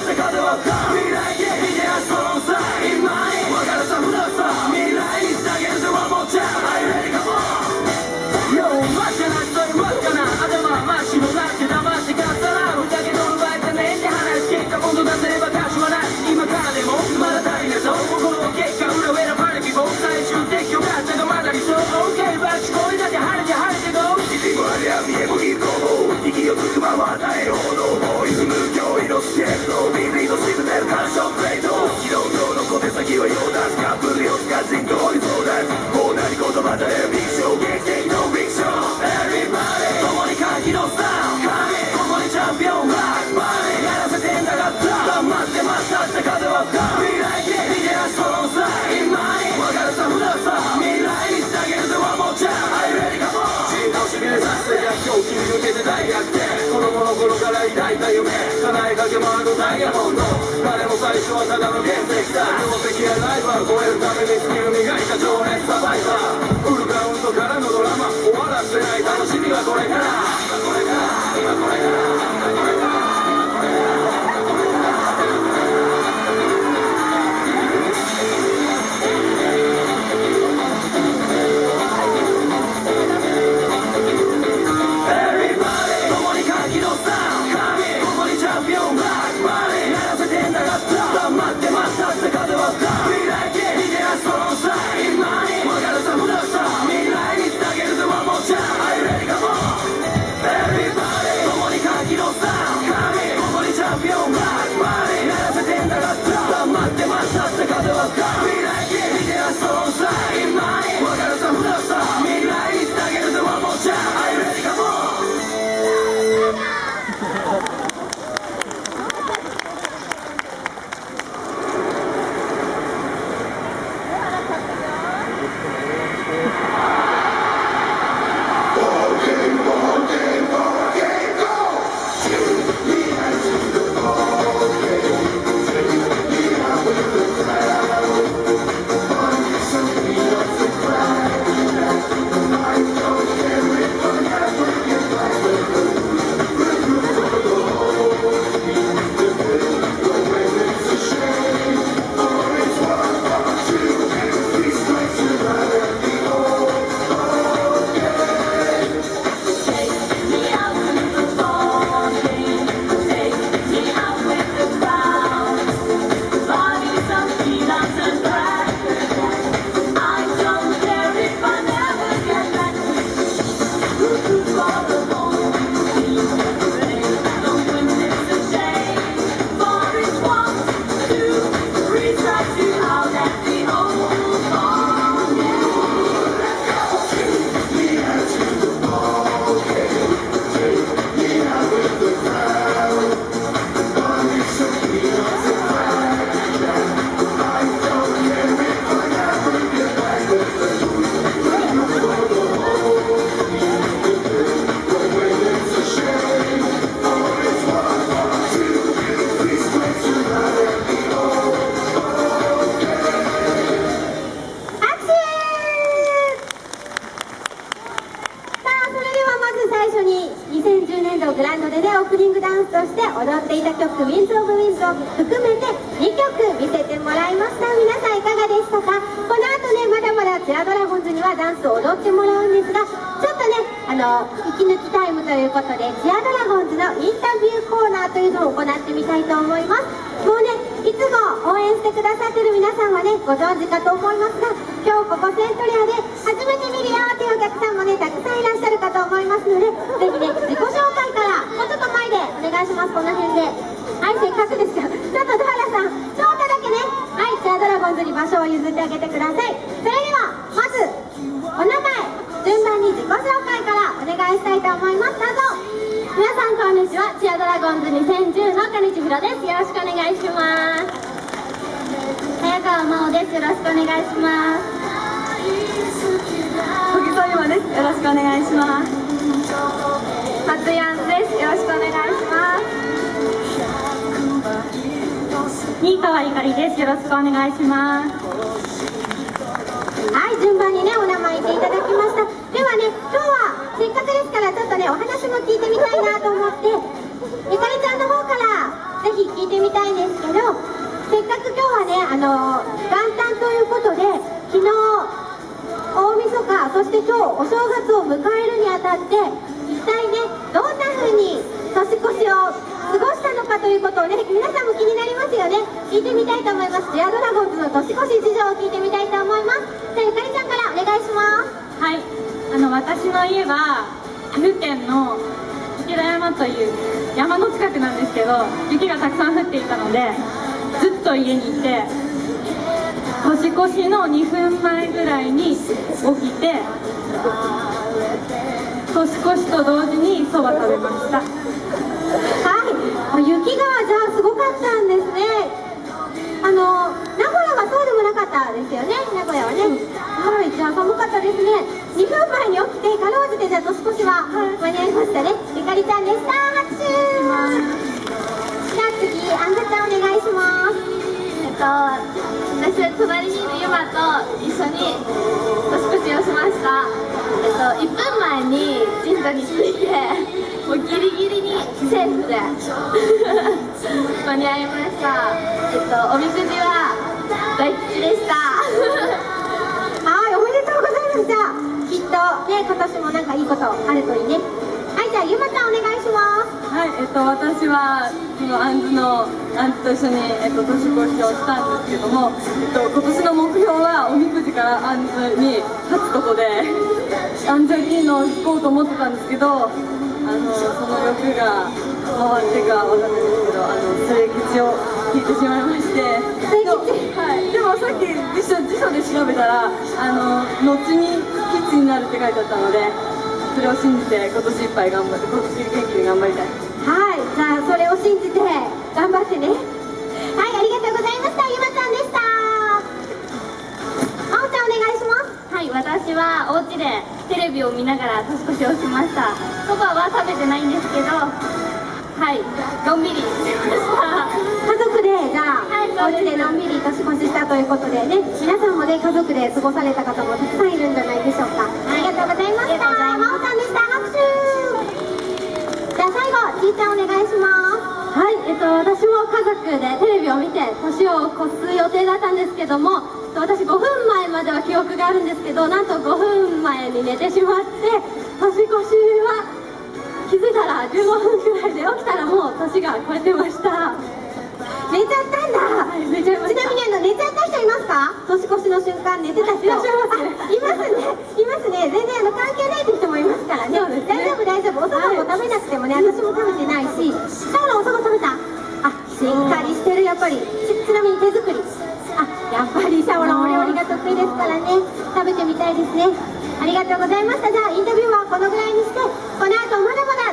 って風は未来へ見て足その際今に分かるさ不動さ未来につなげるぜ One more time Are you ready come on Yo マジじゃなくと言わずかな頭真っ白なって騙してかったらだけど奪えてねって話結果今度出せれば歌詞はない今からでもまだ足りねえぞ心の結果裏上のパリピボ最終的評価者がまだ理想 OK バッチ声だって晴れて晴れて Go 一もありゃ見えも一個も息をつくまま与えるほどもう歪む驚異のスケープのビビと沈める感傷プレート軌道上の小手先は用だすカップルよつか人と追いそうだもう何言葉だよビクション劇的のビクション Everybody 共に歓喜のサウンドここにチャンピオンライクマネーやらせてんだが黙って待ったって風は未来へ見て足その際今に分かるさ不動さ未来につなげるぜ One more time Are you ready come on 進化をしびれさせて逆境切り抜けて大逆転子供の頃から抱いた夢叶えかけ回るダイヤモンド誰も最初はただの原石だ強敵やライバル超えるためにスキル磨いた情熱サバイバーフルカウントからのドラマ終わらせない楽しみはこれから今これから今これから今これからご存知かと思いますが、今日ここセントレアで初めて見るよというお客さんもねたくさんいらっしゃるかと思いますので、ぜひね自己紹介からもうちょっと前でお願いします。この辺で、はい、せっかくですからちょっとドラさんちょっとだけね、はい、チアドラゴンズに場所を譲ってあげてください。それではまずお名前順番に自己紹介からお願いしたいと思います。どうぞ。皆さんこんにちは、チアドラゴンズ2010の金千尋です。よろしくお願いします。早川真央です。よろしくお願いします。小木曽今です。よろしくお願いします。松やんです。よろしくお願いします。新川ゆかりです。よろしくお願いします。はい、順番にねお名前言っていただきました。ではね、今日はせっかくですからちょっとねお話も聞いてみたいなと思って、ゆかりちゃんの方からぜぜひ聞いてみたいんですけど、せっかく今日はね元旦ということで、昨日大晦日、そして今日お正月を迎えるにあたって、一体ねどんな風に年越しを過ごしたのかということをね、皆さんも気になりますよね。聞いてみたいと思います。ジェアドラゴンズの年越し事情を聞いてみたいと思います。じゃあゆかりちゃんからお願いします。 はい、私の家は岐阜県の池田山という山の近くなんですけど、雪がたくさん降っていたのでずっと家にいて、年越しの2分前ぐらいに起きて、年越しと同時にそば食べました。 はい、雪がじゃあすごかったんですね。名古屋はそうでもなかったですよね。名古屋はね、はい、じゃあ寒かったですね。2分前に起きてかろうじて、じゃあ年越しは間に合いましたね。ゆかりちゃんでした。拍手。じゃあ次、あんずちゃんお願いします。 私は隣にいるゆまと一緒に年越しをしました。1分前に神社に着いて、もうギリギリにセーフで間に合いました。おみくじは大吉でした。 はい、おめでとうございます。じゃあきっとね、今年もなんかいいことあるといいね。はい、じゃあゆまちゃんお願いします。 はい、私はそのあんずと一緒に、年越しをしたんですけども、今年の目標はおみくじからあんずに勝つことで、あんずいいのを引こうと思ってたんですけど、その欲が回ってかわかんないんですけど、末吉を引いてしまいまして、はい、でもさっき辞書で調べたら、後に吉になるって書いてあったので、それを信じて今年いっぱい頑張って、今年元気に頑張りたい。 はい、じゃあそれを信じて頑張ってね。はい、ありがとうございました。ゆまちゃんでした。あおちゃんお願いします。 はい、私はお家でテレビを見ながら年越しをしました。そばは食べてないんですけど、はい、のんびりしました。 家族でじゃあ、 はい、 お家でのんびり年越ししたということでね、皆さんもね家族で過ごされた方もたくさんいるんじゃないでしょうか。ありがとうございました。まおさんでした。拍手。じゃあ最後ちーちゃんお願いします。 はい、私も家族でテレビを見て年を越す予定だったんですけども、私5分前までは記憶があるんですけど、なんと5分前に寝てしまって、年越しは気づいたら15分くらいで、起きたらもう年が超えてました。 寝ちゃったんだ。 はい、寝ちゃいました。 ちなみに寝ちゃった人いますか？年越しの瞬間寝てた人いらっしゃいますね。 いますね、いますね。全然関係ないって人もいますからね。 そうですね、 大丈夫。おそばも食べなくてもね、私も食べてないし。シャオラおそば食べた？しっかりしてる。やっぱりちなみに手作り。やっぱりシャオラお料理が得意ですからね、食べてみたいですね。ありがとうございました。じゃあインタビューはこのぐらいにして、この後まだまだ